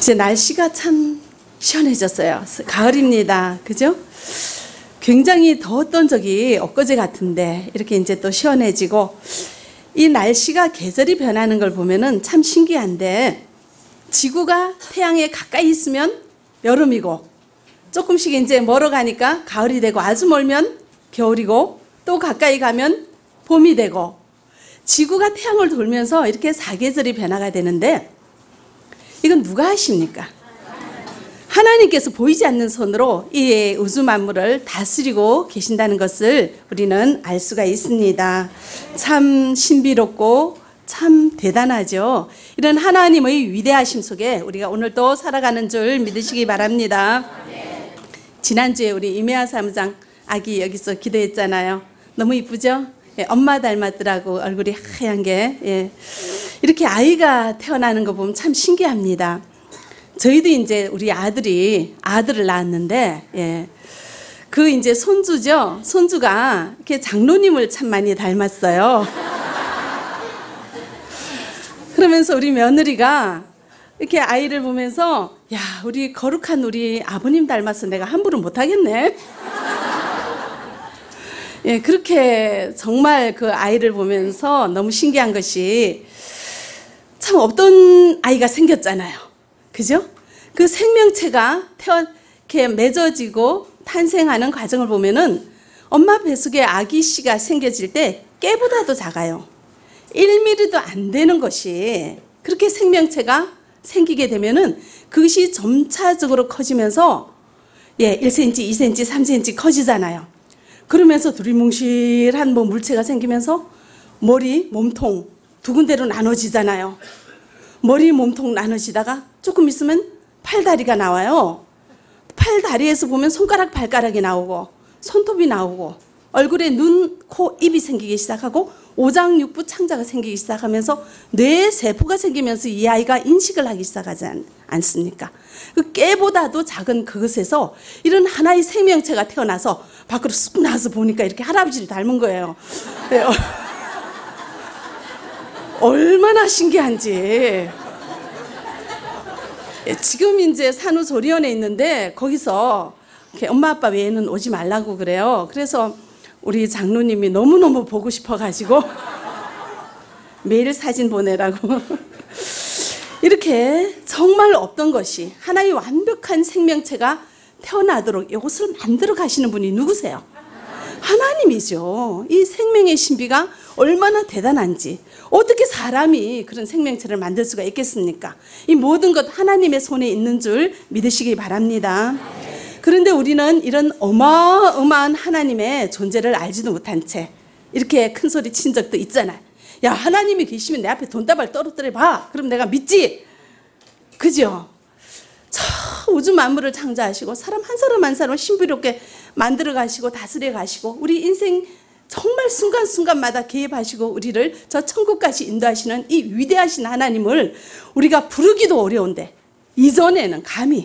이제 날씨가 참 시원해졌어요. 가을입니다. 그죠? 굉장히 더웠던 적이 엊그제 같은데 이렇게 이제 또 시원해지고, 이 날씨가 계절이 변하는 걸 보면은 참 신기한데, 지구가 태양에 가까이 있으면 여름이고, 조금씩 이제 멀어가니까 가을이 되고, 아주 멀면 겨울이고, 또 가까이 가면 봄이 되고, 지구가 태양을 돌면서 이렇게 사계절이 변화가 되는데, 이건 누가 하십니까? 하나님께서 보이지 않는 손으로 이 우주 만물을 다스리고 계신다는 것을 우리는 알 수가 있습니다. 참 신비롭고 참 대단하죠. 이런 하나님의 위대하심 속에 우리가 오늘 또 살아가는 줄 믿으시기 바랍니다. 지난주에 우리 이메아 사무장 아기 여기서 기도했잖아요. 너무 이쁘죠? 예, 엄마 닮았더라고. 얼굴이 하얀 게. 예. 이렇게 아이가 태어나는 거 보면 참 신기합니다. 저희도 이제 우리 아들을 낳았는데, 예. 그 이제 손주죠. 손주가 이렇게 장로님을 참 많이 닮았어요. 그러면서 우리 며느리가 이렇게 아이를 보면서, 야, 우리 거룩한 우리 아버님 닮아서 내가 함부로 못하겠네. 예, 그렇게 정말 그 아이를 보면서 너무 신기한 것이, 참 없던 아이가 생겼잖아요. 그죠? 그 생명체가 이렇게 맺어지고 탄생하는 과정을 보면은 엄마 뱃속에 아기 씨가 생겨질 때 깨보다도 작아요. 1mm도 안 되는 것이 그렇게 생명체가 생기게 되면은 그것이 점차적으로 커지면서, 예, 1cm, 2cm, 3cm 커지잖아요. 그러면서 두리뭉실한 물체가 생기면서 머리, 몸통 두 군데로 나눠지잖아요. 머리, 몸통 나눠지다가 조금 있으면 팔다리가 나와요. 팔다리에서 보면 손가락, 발가락이 나오고, 손톱이 나오고, 얼굴에 눈, 코, 입이 생기기 시작하고, 오장육부 창자가 생기기 시작하면서 뇌에 세포가 생기면서 이 아이가 인식을 하기 시작하지 않습니까? 그 깨보다도 작은 그것에서 이런 하나의 생명체가 태어나서 밖으로 쑥 나와서 보니까 이렇게 할아버지를 닮은 거예요. 얼마나 신기한지. 지금 이제 산후조리원에 있는데 거기서 엄마 아빠 외에는 오지 말라고 그래요. 그래서 우리 장로님이 너무너무 보고 싶어가지고 매일 사진 보내라고. 이렇게 정말 없던 것이 하나의 완벽한 생명체가 태어나도록 이것을 만들어 가시는 분이 누구세요? 하나님이죠. 이 생명의 신비가 얼마나 대단한지, 어떻게 사람이 그런 생명체를 만들 수가 있겠습니까? 이 모든 것 하나님의 손에 있는 줄 믿으시기 바랍니다. 그런데 우리는 이런 어마어마한 하나님의 존재를 알지도 못한 채 이렇게 큰 소리 친 적도 있잖아요. 야, 하나님이 계시면 내 앞에 돈다발 떨어뜨려 봐. 그럼 내가 믿지. 그죠? 저 우주 만물을 창조하시고 사람 한 사람 한 사람을 신비롭게 만들어 가시고 다스려 가시고 우리 인생 정말 순간순간마다 개입하시고 우리를 저 천국까지 인도하시는 이 위대하신 하나님을 우리가 부르기도 어려운데, 이전에는 감히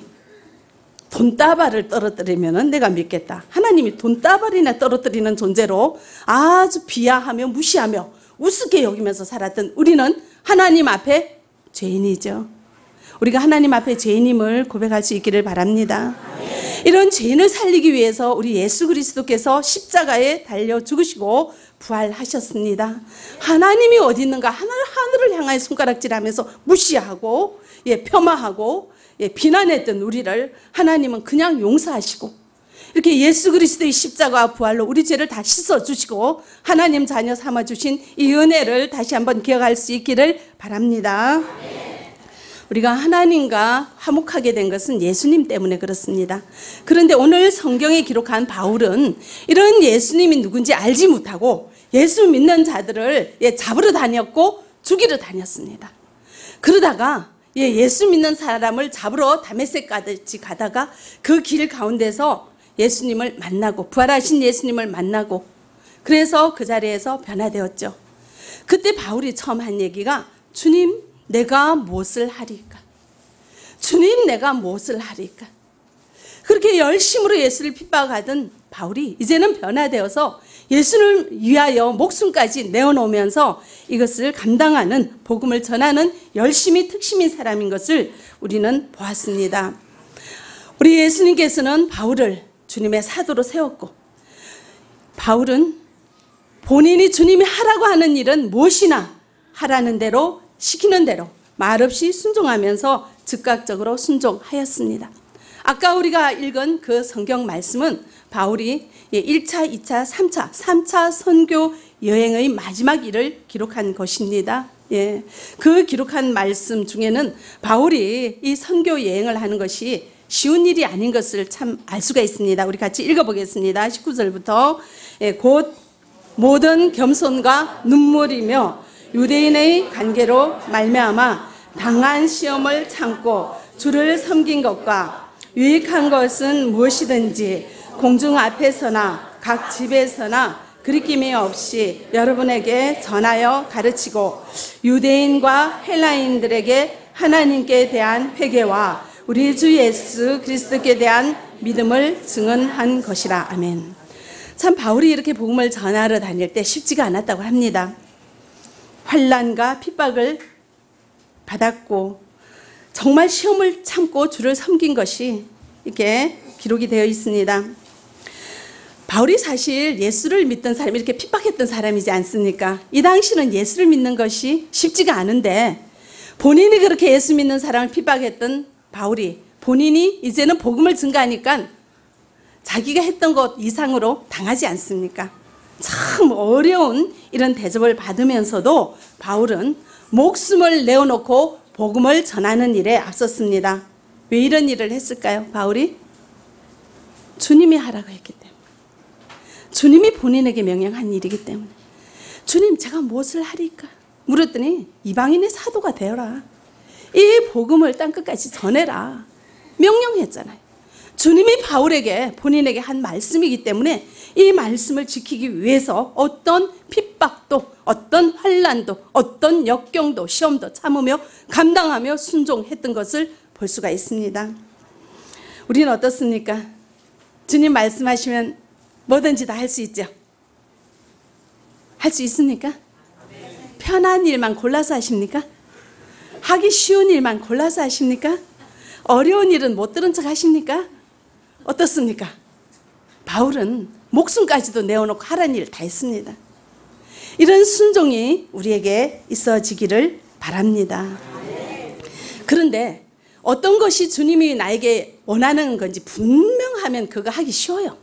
돈다발을 떨어뜨리면 내가 믿겠다. 하나님이 돈다발이나 떨어뜨리는 존재로 아주 비하하며 무시하며 우습게 여기면서 살았던 우리는 하나님 앞에 죄인이죠. 우리가 하나님 앞에 죄인임을 고백할 수 있기를 바랍니다. 이런 죄인을 살리기 위해서 우리 예수 그리스도께서 십자가에 달려 죽으시고 부활하셨습니다. 하나님이 어디 있는가 하늘을 향하여 손가락질하면서 무시하고, 예, 폄하하고, 예, 비난했던 우리를 하나님은 그냥 용서하시고 이렇게 예수 그리스도의 십자가와 부활로 우리 죄를 다 씻어주시고 하나님 자녀 삼아주신 이 은혜를 다시 한번 기억할 수 있기를 바랍니다. 우리가 하나님과 화목하게 된 것은 예수님 때문에 그렇습니다. 그런데 오늘 성경에 기록한 바울은 이런 예수님이 누군지 알지 못하고 예수 믿는 자들을, 예, 잡으러 다녔고 죽이러 다녔습니다. 그러다가, 예, 예수 믿는 사람을 잡으러 다메섹까지 가다가 그 길 가운데서 예수님을 만나고 부활하신 예수님을 만나고, 그래서 그 자리에서 변화되었죠. 그때 바울이 처음 한 얘기가, 주님, 내가 무엇을 하리까? 주님, 내가 무엇을 하리까? 그렇게 열심으로 예수를 핍박하던 바울이 이제는 변화되어서 예수를 위하여 목숨까지 내어놓으면서 이것을 감당하는, 복음을 전하는 열심히 특심인 사람인 것을 우리는 보았습니다. 우리 예수님께서는 바울을 주님의 사도로 세웠고, 바울은 본인이 주님이 하라고 하는 일은 무엇이나 하라는 대로, 시키는 대로 말없이 순종하면서 즉각적으로 순종하였습니다. 아까 우리가 읽은 그 성경 말씀은 바울이 1차, 2차, 3차 선교 여행의 마지막 일을 기록한 것입니다. 예, 그 기록한 말씀 중에는 바울이 이 선교 여행을 하는 것이 쉬운 일이 아닌 것을 참 알 수가 있습니다. 우리 같이 읽어보겠습니다. 19절부터 곧 모든 겸손과 눈물이며 유대인의 관계로 말미암아 당한 시험을 참고 주를 섬긴 것과 유익한 것은 무엇이든지 공중 앞에서나 각 집에서나 그리낌이 없이 여러분에게 전하여 가르치고 유대인과 헬라인들에게 하나님께 대한 회개와 우리 주 예수 그리스도께 대한 믿음을 증언한 것이라. 아멘. 참 바울이 이렇게 복음을 전하러 다닐 때 쉽지가 않았다고 합니다. 환난과 핍박을 받았고 정말 시험을 참고 주를 섬긴 것이 이렇게 기록이 되어 있습니다. 바울이 사실 예수를 믿던 사람이 이렇게 핍박했던 사람이지 않습니까? 이 당시는 예수를 믿는 것이 쉽지가 않은데 본인이 그렇게 예수 믿는 사람을 핍박했던 바울이 본인이 이제는 복음을 증거하니까 자기가 했던 것 이상으로 당하지 않습니까? 참 어려운 이런 대접을 받으면서도 바울은 목숨을 내어놓고 복음을 전하는 일에 앞섰습니다. 왜 이런 일을 했을까요? 바울이 주님이 하라고 했기 때문에, 주님이 본인에게 명령한 일이기 때문에. 주님, 제가 무엇을 하리까? 물었더니 이방인의 사도가 되어라, 이 복음을 땅끝까지 전해라 명령했잖아요. 주님이 바울에게, 본인에게 한 말씀이기 때문에 이 말씀을 지키기 위해서 어떤 핍박도, 어떤 환난도, 어떤 역경도, 시험도 참으며 감당하며 순종했던 것을 볼 수가 있습니다. 우리는 어떻습니까? 주님 말씀하시면 뭐든지 다 할 수 있죠? 할 수 있습니까? 편한 일만 골라서 하십니까? 하기 쉬운 일만 골라서 하십니까? 어려운 일은 못 들은 척 하십니까? 어떻습니까? 바울은 목숨까지도 내어놓고 하라는 일 다 했습니다. 이런 순종이 우리에게 있어지기를 바랍니다. 그런데 어떤 것이 주님이 나에게 원하는 건지 분명하면 그거 하기 쉬워요.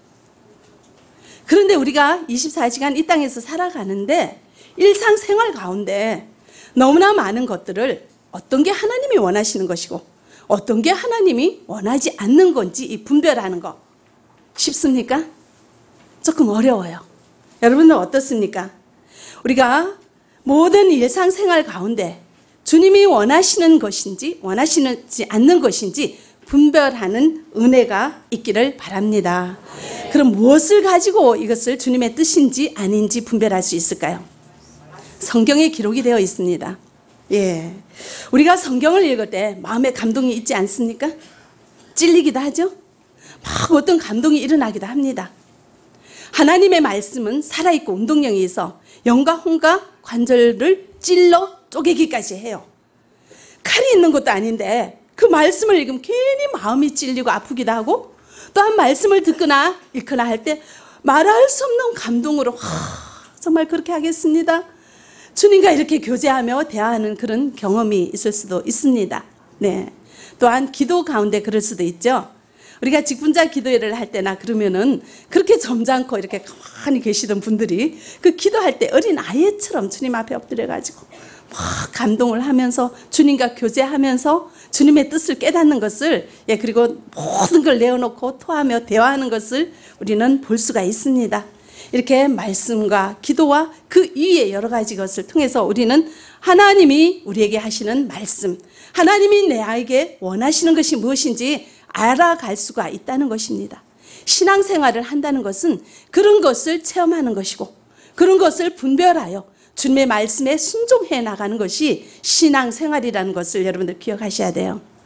그런데 우리가 24시간 이 땅에서 살아가는데 일상생활 가운데 너무나 많은 것들을 어떤 게 하나님이 원하시는 것이고 어떤 게 하나님이 원하지 않는 건지 이 분별하는 거 쉽습니까? 조금 어려워요. 여러분은 어떻습니까? 우리가 모든 일상생활 가운데 주님이 원하시는 것인지 원하시지 않는 것인지 분별하는 은혜가 있기를 바랍니다. 그럼 무엇을 가지고 이것을 주님의 뜻인지 아닌지 분별할 수 있을까요? 성경에 기록이 되어 있습니다. 예, 우리가 성경을 읽을 때 마음에 감동이 있지 않습니까? 찔리기도 하죠? 막 어떤 감동이 일어나기도 합니다. 하나님의 말씀은 살아있고 운동력이 있어 영과 혼과 관절을 찔러 쪼개기까지 해요. 칼이 있는 것도 아닌데 그 말씀을 읽으면 괜히 마음이 찔리고 아프기도 하고 또한 말씀을 듣거나 읽거나 할 때 말할 수 없는 감동으로 정말 그렇게 하겠습니다. 주님과 이렇게 교제하며 대화하는 그런 경험이 있을 수도 있습니다. 네. 또한 기도 가운데 그럴 수도 있죠. 우리가 직분자 기도회를 할 때나 그러면은 그렇게 점잖고 이렇게 가만히 계시던 분들이 그 기도할 때 어린 아이처럼 주님 앞에 엎드려가지고 막 감동을 하면서 주님과 교제하면서 주님의 뜻을 깨닫는 것을, 예, 그리고 모든 걸 내어놓고 토하며 대화하는 것을 우리는 볼 수가 있습니다. 이렇게 말씀과 기도와 그 이외의 여러 가지 것을 통해서 우리는 하나님이 우리에게 하시는 말씀, 하나님이 내게 원하시는 것이 무엇인지 알아갈 수가 있다는 것입니다. 신앙생활을 한다는 것은 그런 것을 체험하는 것이고 그런 것을 분별하여 주님의 말씀에 순종해 나가는 것이 신앙생활이라는 것을 여러분들 기억하셔야 돼요.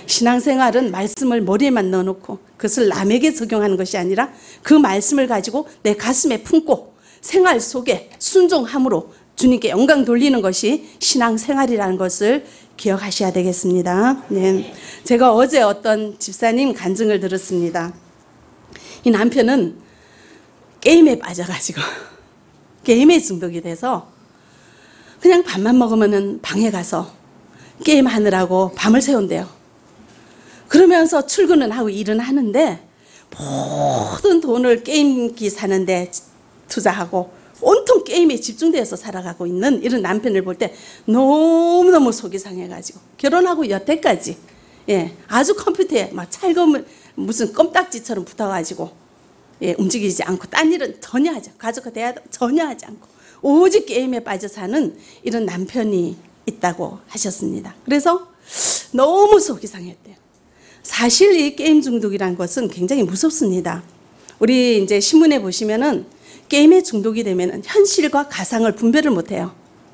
신앙생활은 말씀을 머리에만 넣어놓고 그것을 남에게 적용하는 것이 아니라 그 말씀을 가지고 내 가슴에 품고 생활 속에 순종함으로 주님께 영광 돌리는 것이 신앙생활이라는 것을 기억하셔야 되겠습니다. 네. 제가 어제 어떤 집사님 간증을 들었습니다. 이 남편은 게임에 빠져가지고 게임에 중독이 돼서 그냥 밥만 먹으면 방에 가서 게임하느라고 밤을 새운대요. 그러면서 출근은 하고 일은 하는데 모든 돈을 게임기 사는데 투자하고 온통 게임에 집중되어서 살아가고 있는 이런 남편을 볼 때 너무너무 속이 상해가지고 결혼하고 여태까지 아주 컴퓨터에 막 찰거면 무슨 껌딱지처럼 붙어가지고 움직이지 않고 딴 일은 전혀 하지 않고 가족과 대화도 전혀 하지 않고 오직 게임에 빠져 사는 이런 남편이 있다고 하셨습니다. 그래서 너무 속이 상했대요. 사실 이 게임 중독이라는 것은 굉장히 무섭습니다. 우리 이제 신문에 보시면은 게임에 중독이 되면 현실과 가상을 분별을 못해요.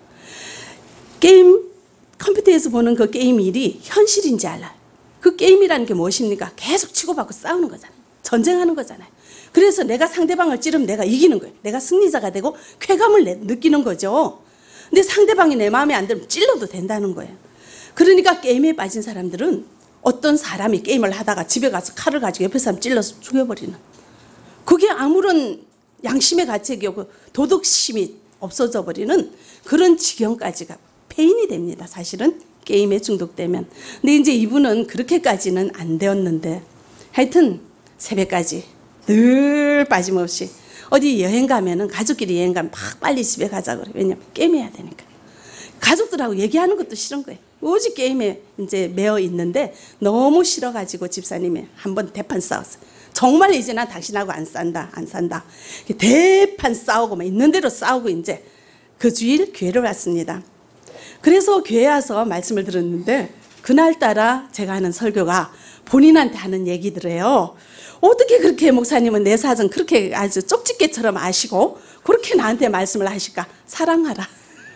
게임 컴퓨터에서 보는 그 게임 일이 현실인지 알아요. 그 게임이라는 게 무엇입니까? 계속 치고받고 싸우는 거잖아요. 전쟁하는 거잖아요. 그래서 내가 상대방을 찌르면 내가 이기는 거예요. 내가 승리자가 되고 쾌감을 느끼는 거죠. 근데 상대방이 내 마음에 안 들면 찔러도 된다는 거예요. 그러니까 게임에 빠진 사람들은 어떤 사람이 게임을 하다가 집에 가서 칼을 가지고 옆에 사람 찔러서 죽여버리는, 그게 아무런 양심의 가책이 없고 도덕심이 없어져 버리는 그런 지경까지가 폐인이 됩니다. 사실은 게임에 중독되면. 근데 이제 이분은 그렇게까지는 안 되었는데 하여튼 새벽까지 늘 빠짐없이 어디 여행 가면은 가족끼리 여행 가면 막 빨리 집에 가자 그래. 왜냐면 게임해야 되니까. 가족들하고 얘기하는 것도 싫은 거예요. 오직 게임에 이제 매여 있는데 너무 싫어가지고 집사님이 한번 대판 싸웠어요. 정말 이제 난 당신하고 안 산다. 대판 싸우고 막 있는 대로 싸우고 이제 그 주일 교회를 왔습니다. 그래서 교회 와서 말씀을 들었는데 그날따라 제가 하는 설교가 본인한테 하는 얘기들이에요. 어떻게 그렇게 목사님은 내 사정 그렇게 아주 쪽집게처럼 아시고 그렇게 나한테 말씀을 하실까? 사랑하라.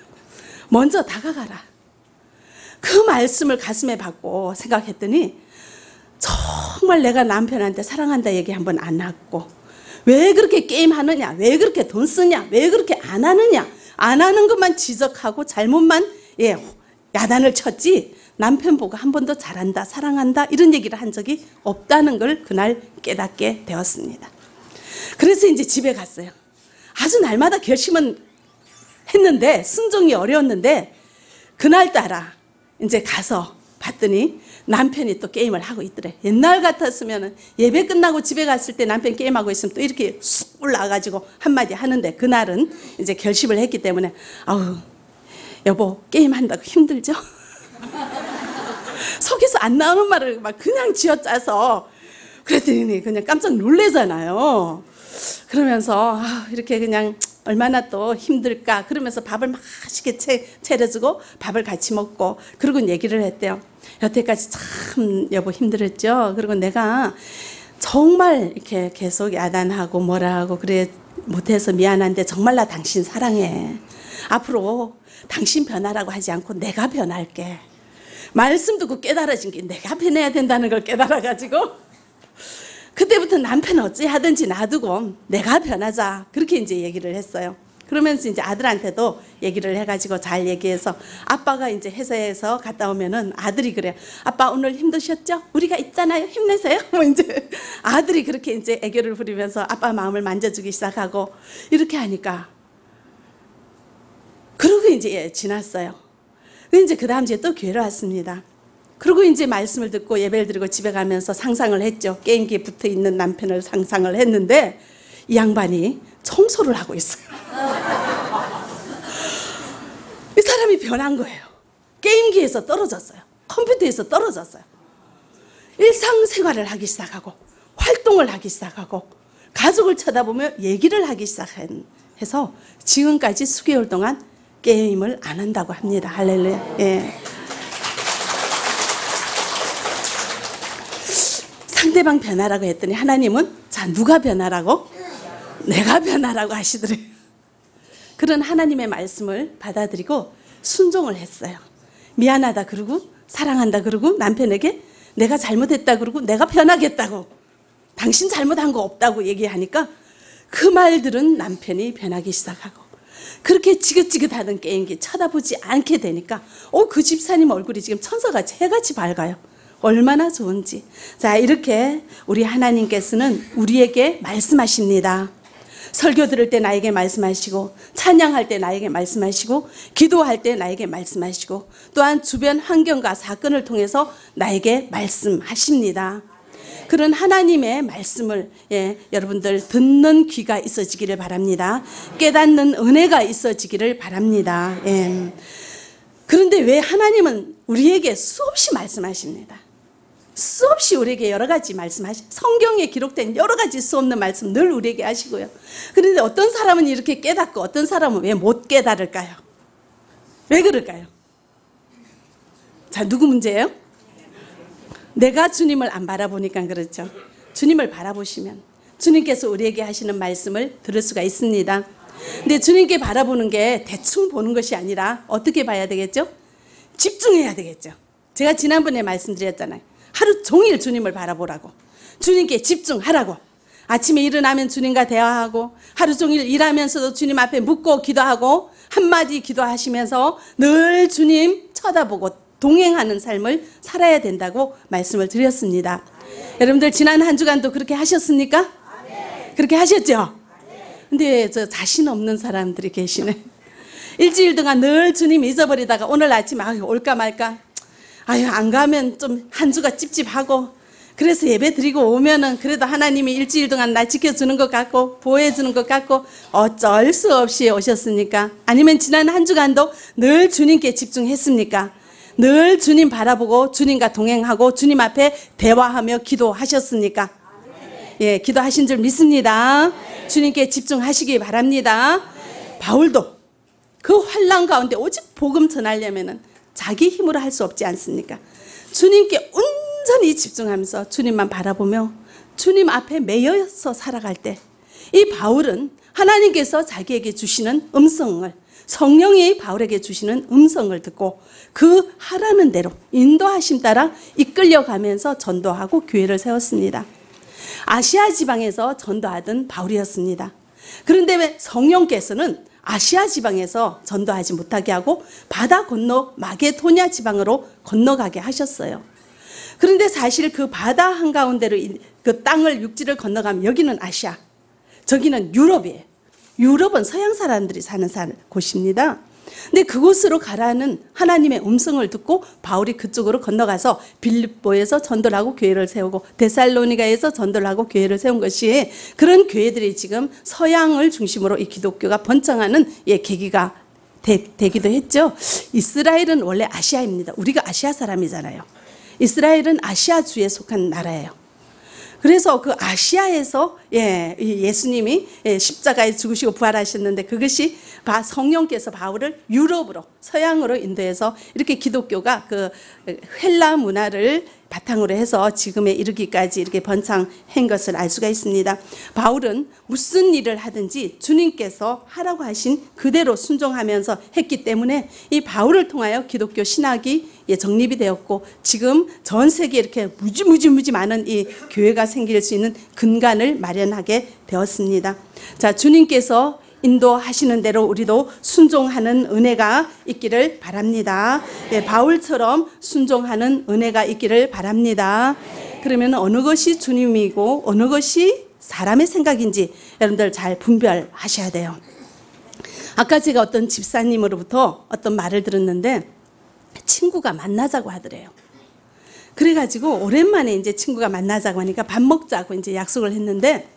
먼저 다가가라. 그 말씀을 가슴에 받고 생각했더니 정말 내가 남편한테 사랑한다 얘기 한번 안 했고, 왜 그렇게 게임하느냐, 왜 그렇게 돈 쓰냐, 왜 그렇게 안 하느냐, 안 하는 것만 지적하고 잘못만 야단을 쳤지 남편 보고 한 번도 잘한다, 사랑한다 이런 얘기를 한 적이 없다는 걸 그날 깨닫게 되었습니다. 그래서 이제 집에 갔어요. 아주 날마다 결심은 했는데 순종이 어려웠는데 그날따라 이제 가서 봤더니 남편이 또 게임을 하고 있더래. 옛날 같았으면 예배 끝나고 집에 갔을 때 남편 게임하고 있으면 또 이렇게 쑥 올라와가지고 한마디 하는데 그날은 이제 결심을 했기 때문에 아우 여보 게임한다고 힘들죠? 속에서 안 나오는 말을 막 그냥 쥐어짜서 그랬더니 그냥 깜짝 놀래잖아요. 그러면서 이렇게 그냥 얼마나 또 힘들까 그러면서 밥을 맛있게 차려주고 밥을 같이 먹고 그러고 얘기를 했대요. 여태까지 참 여보 힘들었죠. 그리고 내가 정말 이렇게 계속 야단하고 뭐라 하고 그래 못해서 미안한데 정말 나 당신 사랑해. 앞으로 당신 변하라고 하지 않고 내가 변할게. 말씀 듣고 깨달아진 게 내가 변해야 된다는 걸 깨달아가지고 그때부터 남편 어찌 하든지 놔두고 내가 변하자 그렇게 이제 얘기를 했어요. 그러면서 이제 아들한테도 얘기를 해가지고 잘 얘기해서 아빠가 이제 회사에서 갔다 오면은 아들이 그래요. 아빠 오늘 힘드셨죠? 우리가 있잖아요. 힘내세요. 뭐 이제 아들이 그렇게 이제 애교를 부리면서 아빠 마음을 만져주기 시작하고 이렇게 하니까 그러고 이제 지났어요. 이제 그 다음 주에 또 교회를 왔습니다. 그리고 이제 말씀을 듣고 예배를 드리고 집에 가면서 상상을 했죠. 게임기에 붙어 있는 남편을 상상을 했는데 이 양반이 청소를 하고 있어요. 이 사람이 변한 거예요. 게임기에서 떨어졌어요. 컴퓨터에서 떨어졌어요. 일상생활을 하기 시작하고 활동을 하기 시작하고 가족을 쳐다보며 얘기를 하기 시작해서 지금까지 수개월 동안 게임을 안 한다고 합니다. 할렐루야. 예. 상대방 변하라고 했더니 하나님은 자 누가 변하라고? 내가 변하라고 하시더래요. 그런 하나님의 말씀을 받아들이고 순종을 했어요. 미안하다 그러고 사랑한다 그러고 남편에게 내가 잘못했다 그러고 내가 변하겠다고, 당신 잘못한 거 없다고 얘기하니까 그 말들은 남편이 변하기 시작하고, 그렇게 지긋지긋하던 게임기 쳐다보지 않게 되니까 그 집사님 얼굴이 지금 천사같이 해같이 밝아요. 얼마나 좋은지. 자, 이렇게 우리 하나님께서는 우리에게 말씀하십니다. 설교 들을 때 나에게 말씀하시고, 찬양할 때 나에게 말씀하시고, 기도할 때 나에게 말씀하시고, 또한 주변 환경과 사건을 통해서 나에게 말씀하십니다. 그런 하나님의 말씀을 여러분들 듣는 귀가 있어지기를 바랍니다. 깨닫는 은혜가 있어지기를 바랍니다. 그런데 왜 하나님은 우리에게 수없이 말씀하십니다. 수없이 우리에게 여러 가지 성경에 기록된 여러 가지 수 없는 말씀 늘 우리에게 하시고요. 그런데 어떤 사람은 이렇게 깨닫고 어떤 사람은 왜 못 깨달을까요? 왜 그럴까요? 자, 누구 문제예요? 내가 주님을 안 바라보니까 그렇죠. 주님을 바라보시면 주님께서 우리에게 하시는 말씀을 들을 수가 있습니다. 근데 주님께 바라보는 게 대충 보는 것이 아니라 어떻게 봐야 되겠죠? 집중해야 되겠죠. 제가 지난번에 말씀드렸잖아요. 하루 종일 주님을 바라보라고, 주님께 집중하라고. 아침에 일어나면 주님과 대화하고, 하루 종일 일하면서도 주님 앞에 묻고 기도하고, 한마디 기도하시면서 늘 주님 쳐다보고 동행하는 삶을 살아야 된다고 말씀을 드렸습니다. 여러분들 지난 한 주간도 그렇게 하셨습니까? 그렇게 하셨죠? 근데 저 자신 없는 사람들이 계시네. 일주일 동안 늘 주님 잊어버리다가 오늘 아침 올까 말까, 안 가면 좀 한 주가 찝찝하고, 그래서 예배 드리고 오면은 그래도 하나님이 일주일 동안 나 지켜주는 것 같고 보호해주는 것 같고 어쩔 수 없이 오셨습니까? 아니면 지난 한 주간도 늘 주님께 집중했습니까? 늘 주님 바라보고 주님과 동행하고 주님 앞에 대화하며 기도하셨습니까? 예, 기도하신 줄 믿습니다. 주님께 집중하시기 바랍니다. 바울도 그 환난 가운데 오직 복음 전하려면은 자기 힘으로 할 수 없지 않습니까? 주님께 온전히 집중하면서 주님만 바라보며 주님 앞에 매여서 살아갈 때, 이 바울은 하나님께서 자기에게 주시는 음성을, 성령이 바울에게 주시는 음성을 듣고 그 하라는 대로 인도하심 따라 이끌려가면서 전도하고 교회를 세웠습니다. 아시아 지방에서 전도하던 바울이었습니다. 그런데 왜 성령께서는 아시아 지방에서 전도하지 못하게 하고 바다 건너 마게도냐 지방으로 건너가게 하셨어요. 그런데 사실 그 바다 한가운데로 그 땅을 육지를 건너가면 여기는 아시아, 저기는 유럽이에요. 유럽은 서양 사람들이 사는 곳입니다. 근데 그곳으로 가라는 하나님의 음성을 듣고 바울이 그쪽으로 건너가서 빌립보에서 전도를 하고 교회를 세우고 데살로니가에서 전도를 하고 교회를 세운 것이, 그런 교회들이 지금 서양을 중심으로 이 기독교가 번창하는 계기가 되기도 했죠. 이스라엘은 원래 아시아입니다. 우리가 아시아 사람이잖아요. 이스라엘은 아시아주에 속한 나라예요. 그래서 그 아시아에서 예수님이 십자가에 죽으시고 부활하셨는데, 그것이 성령께서 바울을 유럽으로, 서양으로 인도해서 이렇게 기독교가 그 헬라 문화를 바탕으로 해서 지금에 이르기까지 이렇게 번창한 것을 알 수가 있습니다. 바울은 무슨 일을 하든지 주님께서 하라고 하신 그대로 순종하면서 했기 때문에 이 바울을 통하여 기독교 신학이 정립이 되었고, 지금 전 세계에 이렇게 무지 많은 이 교회가 생길 수 있는 근간을 마련하게 되었습니다. 자, 주님께서 인도하시는 대로 우리도 순종하는 은혜가 있기를 바랍니다. 바울처럼 순종하는 은혜가 있기를 바랍니다. 그러면 어느 것이 주님이고 어느 것이 사람의 생각인지 여러분들 잘 분별하셔야 돼요. 아까 제가 어떤 집사님으로부터 어떤 말을 들었는데, 친구가 만나자고 하더래요. 그래가지고 오랜만에 이제 친구가 만나자고 하니까 밥 먹자고 이제 약속을 했는데,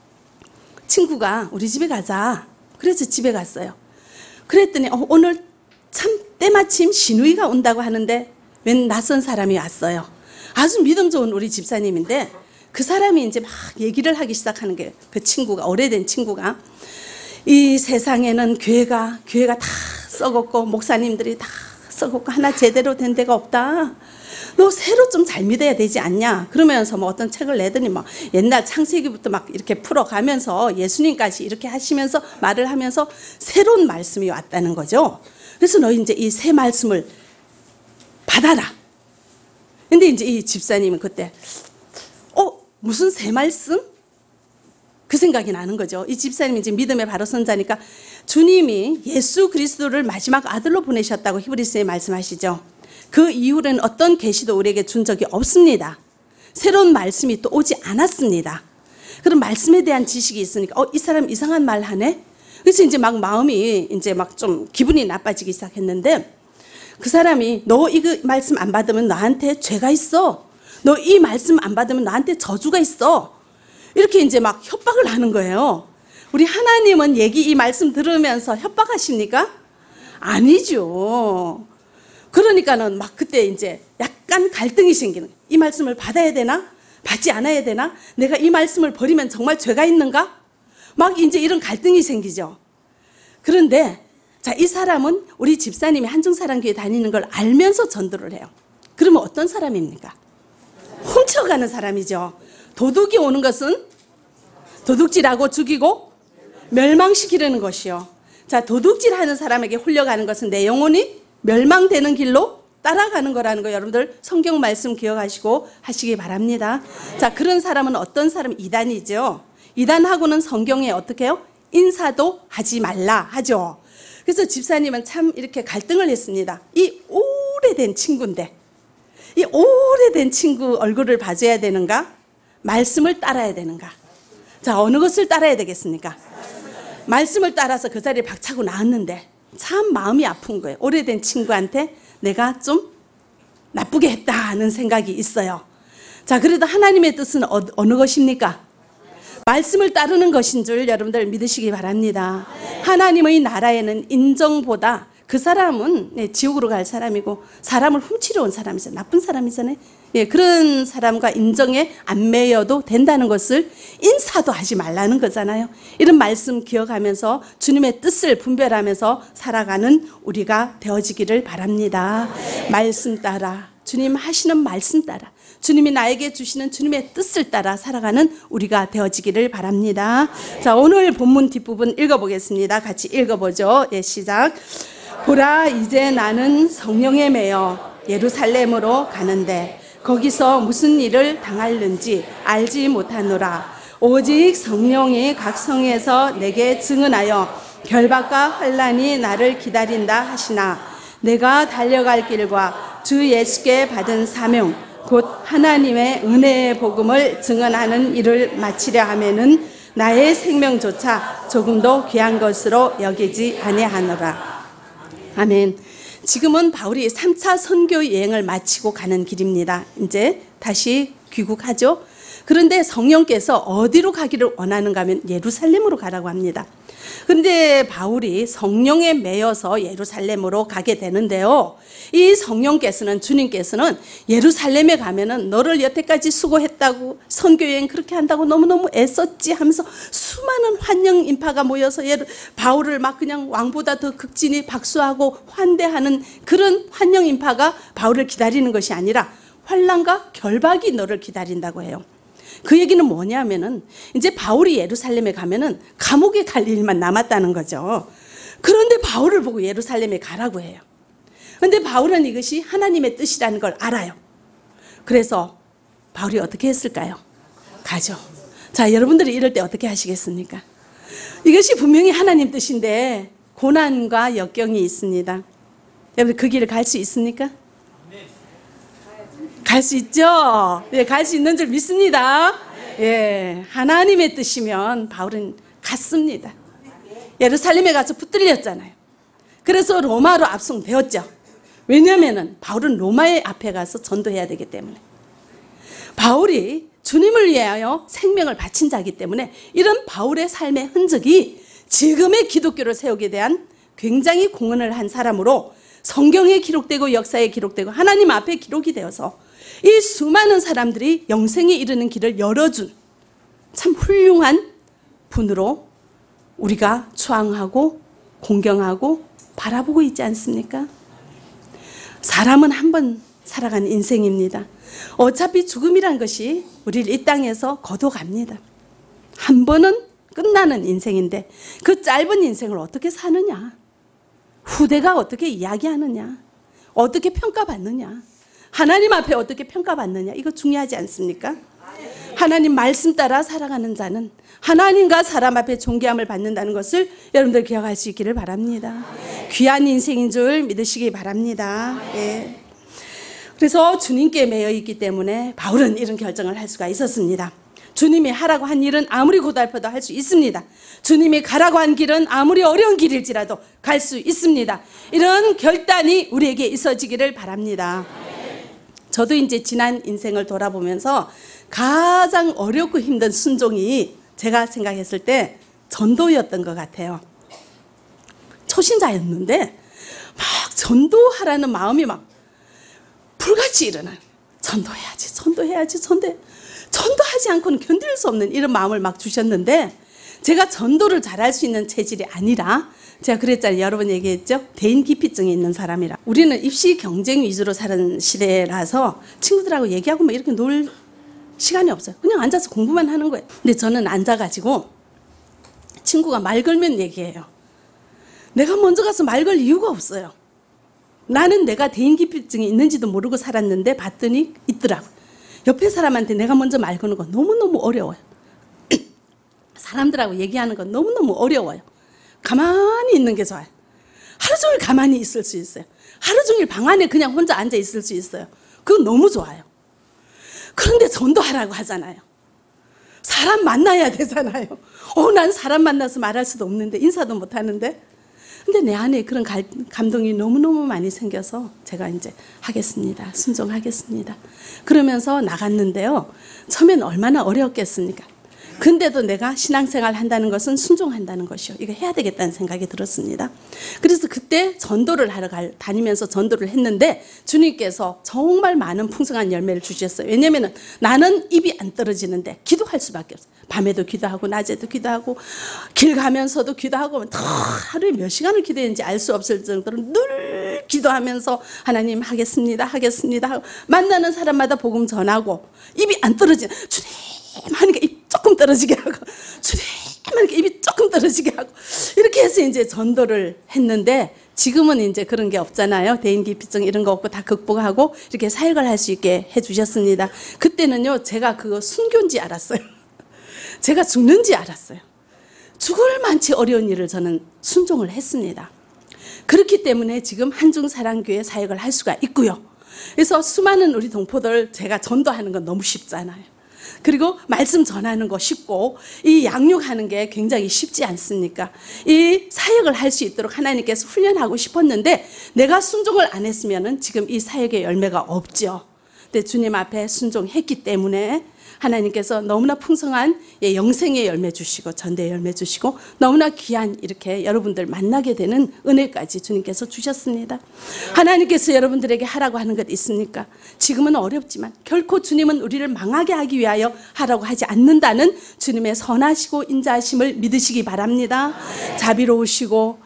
친구가 우리 집에 가자. 그래서 집에 갔어요. 그랬더니 오늘 참 때마침 시누이가 온다고 하는데 웬 낯선 사람이 왔어요. 아주 믿음 좋은 우리 집사님인데, 그 사람이 이제 막 얘기를 하기 시작하는 게, 그 친구가, 오래된 친구가, 이 세상에는 교회가 다 썩었고 목사님들이 다 썩었고 하나 제대로 된 데가 없다. 너 새로 좀 잘 믿어야 되지 않냐? 그러면서 뭐 어떤 책을 내더니 막 옛날 창세기부터 막 이렇게 풀어가면서 예수님까지 이렇게 하시면서 말을 하면서 새로운 말씀이 왔다는 거죠. 그래서 너 이제 이 새 말씀을 받아라. 근데 이제 이 집사님은 그때 무슨 새 말씀? 그 생각이 나는 거죠. 이 집사님이 이제 믿음의 바로 선자니까 주님이 예수 그리스도를 마지막 아들로 보내셨다고 히브리서에 말씀하시죠. 그 이후로는 어떤 계시도 우리에게 준 적이 없습니다. 새로운 말씀이 또 오지 않았습니다. 그런 말씀에 대한 지식이 있으니까 이 사람 이상한 말 하네? 그래서 이제 막 마음이 이제 막 좀 기분이 나빠지기 시작했는데 그 사람이 너 이거 말씀 안 받으면 나한테 죄가 있어. 너 이 말씀 안 받으면 나한테 저주가 있어. 이렇게 이제 막 협박을 하는 거예요. 우리 하나님은 이 말씀 들으면서 협박하십니까? 아니죠. 그러니까는 막 그때 이제 약간 갈등이 생기는 거예요. 이 말씀을 받아야 되나? 받지 않아야 되나? 내가 이 말씀을 버리면 정말 죄가 있는가? 막 이제 이런 갈등이 생기죠. 그런데 자, 이 사람은 우리 집사님이 한중사랑교회 다니는 걸 알면서 전도를 해요. 그러면 어떤 사람입니까? 훔쳐가는 사람이죠. 도둑이 오는 것은 도둑질하고 죽이고 멸망시키려는 것이요. 자, 도둑질하는 사람에게 홀려가는 것은 내 영혼이 멸망되는 길로 따라가는 거라는 거 여러분들 성경 말씀 기억하시고 하시기 바랍니다. 자, 그런 사람은 어떤 사람? 이단이죠. 이단하고는 성경에 어떻게 해요? 인사도 하지 말라 하죠. 그래서 집사님은 참 이렇게 갈등을 했습니다. 이 오래된 친구인데 이 오래된 친구 얼굴을 봐줘야 되는가? 말씀을 따라야 되는가? 자, 어느 것을 따라야 되겠습니까? 말씀을 따라서 그 자리에 박차고 나왔는데 참 마음이 아픈 거예요. 오래된 친구한테 내가 좀 나쁘게 했다는 생각이 있어요. 자, 그래도 하나님의 뜻은 어느 것입니까? 말씀을 따르는 것인 줄 여러분들 믿으시기 바랍니다. 하나님의 나라에는 인정보다 그 사람은 지옥으로 갈 사람이고 사람을 훔치러 온 사람이잖아요. 나쁜 사람이잖아요. 그런 사람과 인정에 안 매여도 된다는 것을 인사도 하지 말라는 거잖아요. 이런 말씀 기억하면서 주님의 뜻을 분별하면서 살아가는 우리가 되어지기를 바랍니다. 말씀 따라, 주님 하시는 말씀 따라, 주님이 나에게 주시는 주님의 뜻을 따라 살아가는 우리가 되어지기를 바랍니다. 자, 오늘 본문 뒷부분 읽어보겠습니다. 같이 읽어보죠. 시작. 보라, 이제 나는 성령에 매여 예루살렘으로 가는데 거기서 무슨 일을 당할는지 알지 못하노라. 오직 성령이 각 성에서 내게 증언하여 결박과 환난이 나를 기다린다 하시나 내가 달려갈 길과 주 예수께 받은 사명 곧 하나님의 은혜의 복음을 증언하는 일을 마치려 하면은 나의 생명조차 조금도 귀한 것으로 여기지 아니하노라. 아멘. 지금은 바울이 3차 선교 여행을 마치고 가는 길입니다. 이제 다시 귀국하죠. 그런데 성령께서 어디로 가기를 원하는가 하면 예루살렘으로 가라고 합니다. 그런데 바울이 성령에 매여서 예루살렘으로 가게 되는데요. 이 성령께서는, 주님께서는 예루살렘에 가면은 너를 여태까지 수고했다고, 선교여행 그렇게 한다고 너무너무 애썼지 하면서 수많은 환영 인파가 모여서 바울을 막 그냥 왕보다 더 극진히 박수하고 환대하는 그런 환영 인파가 바울을 기다리는 것이 아니라 환난과 결박이 너를 기다린다고 해요. 그 얘기는 뭐냐면은 이제 바울이 예루살렘에 가면은 감옥에 갈 일만 남았다는 거죠. 그런데 바울을 보고 예루살렘에 가라고 해요. 그런데 바울은 이것이 하나님의 뜻이라는 걸 알아요. 그래서 바울이 어떻게 했을까요? 가죠. 자, 여러분들이 이럴 때 어떻게 하시겠습니까? 이것이 분명히 하나님 뜻인데 고난과 역경이 있습니다. 여러분 그 길을 갈 수 있습니까? 갈 수 있죠? 예, 갈 수 있는 줄 믿습니다. 예, 하나님의 뜻이면 바울은 갔습니다. 예루살렘에 가서 붙들렸잖아요. 그래서 로마로 압송되었죠. 왜냐하면 바울은 로마의 앞에 가서 전도해야 되기 때문에. 바울이 주님을 위하여 생명을 바친 자이기 때문에 이런 바울의 삶의 흔적이 지금의 기독교를 세우게 대한 굉장히 공헌을 한 사람으로 성경에 기록되고 역사에 기록되고 하나님 앞에 기록이 되어서 이 수많은 사람들이 영생에 이르는 길을 열어준 참 훌륭한 분으로 우리가 추앙하고 공경하고 바라보고 있지 않습니까? 사람은 한 번 살아가는 인생입니다. 어차피 죽음이란 것이 우리를 이 땅에서 거둬갑니다. 한 번은 끝나는 인생인데 그 짧은 인생을 어떻게 사느냐? 후대가 어떻게 이야기하느냐? 어떻게 평가받느냐? 하나님 앞에 어떻게 평가받느냐, 이거 중요하지 않습니까? 하나님 말씀 따라 살아가는 자는 하나님과 사람 앞에 존귀함을 받는다는 것을 여러분들 기억할 수 있기를 바랍니다. 귀한 인생인 줄 믿으시기 바랍니다. 예. 그래서 주님께 매여 있기 때문에 바울은 이런 결정을 할 수가 있었습니다. 주님이 하라고 한 일은 아무리 고달퍼도 할 수 있습니다. 주님이 가라고 한 길은 아무리 어려운 길일지라도 갈 수 있습니다. 이런 결단이 우리에게 있어지기를 바랍니다. 저도 이제 지난 인생을 돌아보면서 가장 어렵고 힘든 순종이 제가 생각했을 때 전도였던 것 같아요. 초신자였는데 막 전도하라는 마음이 막 불같이 일어나요. 전도해야지, 전도해야지, 전도하지 않고는 견딜 수 없는 이런 마음을 막 주셨는데, 제가 전도를 잘할 수 있는 체질이 아니라, 제가 그랬잖아요. 여러 번 얘기했죠. 대인기피증이 있는 사람이라. 우리는 입시 경쟁 위주로 사는 시대라서 친구들하고 얘기하고 막 이렇게 놀 시간이 없어요. 그냥 앉아서 공부만 하는 거예요. 근데 저는 앉아가지고 친구가 말 걸면 얘기해요. 내가 먼저 가서 말 걸 이유가 없어요. 나는 내가 대인기피증이 있는지도 모르고 살았는데 봤더니 있더라고. 옆에 사람한테 내가 먼저 말 거는 거 너무너무 어려워요. 사람들하고 얘기하는 건 너무너무 어려워요. 가만히 있는 게 좋아요. 하루 종일 가만히 있을 수 있어요. 하루 종일 방 안에 그냥 혼자 앉아 있을 수 있어요. 그건 너무 좋아요. 그런데 전도하라고 하잖아요. 사람 만나야 되잖아요. 난 사람 만나서 말할 수도 없는데, 인사도 못 하는데. 근데 내 안에 그런 감동이 너무너무 많이 생겨서 제가 이제 하겠습니다. 순종하겠습니다. 그러면서 나갔는데요. 처음엔 얼마나 어려웠겠습니까? 근데도 내가 신앙생활 한다는 것은 순종한다는 것이요. 이거 해야 되겠다는 생각이 들었습니다. 그래서 그때 전도를 하러 다니면서 전도를 했는데 주님께서 정말 많은 풍성한 열매를 주셨어요. 왜냐하면 나는 입이 안 떨어지는데 기도할 수밖에 없어요. 밤에도 기도하고 낮에도 기도하고 길 가면서도 기도하고 하루에 몇 시간을 기도했는지 알 수 없을 정도로 늘 기도하면서 하나님 하겠습니다, 하겠습니다 하고 만나는 사람마다 복음 전하고 입이 안 떨어지는, 주님 하니까 입 조금 떨어지게 하고, 주님 하니까 입이 조금 떨어지게 하고, 이렇게 해서 이제 전도를 했는데, 지금은 이제 그런 게 없잖아요. 대인기피증 이런 거 없고 다 극복하고 이렇게 사역을 할 수 있게 해주셨습니다. 그때는요, 제가 그거 순교인지 알았어요. 제가 죽는지 알았어요. 죽을 만치 어려운 일을 저는 순종을 했습니다. 그렇기 때문에 지금 한중사랑교회 사역을 할 수가 있고요. 그래서 수많은 우리 동포들 제가 전도하는 건 너무 쉽잖아요. 그리고 말씀 전하는 거 쉽고 이 양육하는 게 굉장히 쉽지 않습니까? 이 사역을 할 수 있도록 하나님께서 훈련하고 싶었는데 내가 순종을 안 했으면 지금 이 사역의 열매가 없죠. 근데 주님 앞에 순종했기 때문에 하나님께서 너무나 풍성한 영생의 열매 주시고 전대의 열매 주시고 너무나 귀한 이렇게 여러분들 만나게 되는 은혜까지 주님께서 주셨습니다. 하나님께서 여러분들에게 하라고 하는 것 있습니까? 지금은 어렵지만 결코 주님은 우리를 망하게 하기 위하여 하라고 하지 않는다는 주님의 선하시고 인자하심을 믿으시기 바랍니다. 자비로우시고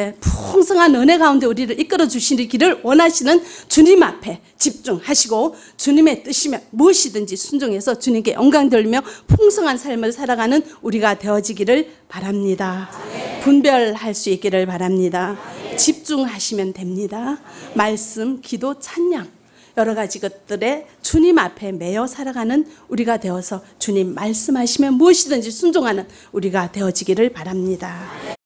풍성한 은혜 가운데 우리를 이끌어 주시기를 원하시는 주님 앞에 집중하시고 주님의 뜻이면 무엇이든지 순종해서 주님께 영광 돌리며 풍성한 삶을 살아가는 우리가 되어지기를 바랍니다. 분별할 수 있기를 바랍니다. 집중하시면 됩니다. 말씀, 기도, 찬양 여러 가지 것들에 주님 앞에 매여 살아가는 우리가 되어서 주님 말씀하시면 무엇이든지 순종하는 우리가 되어지기를 바랍니다.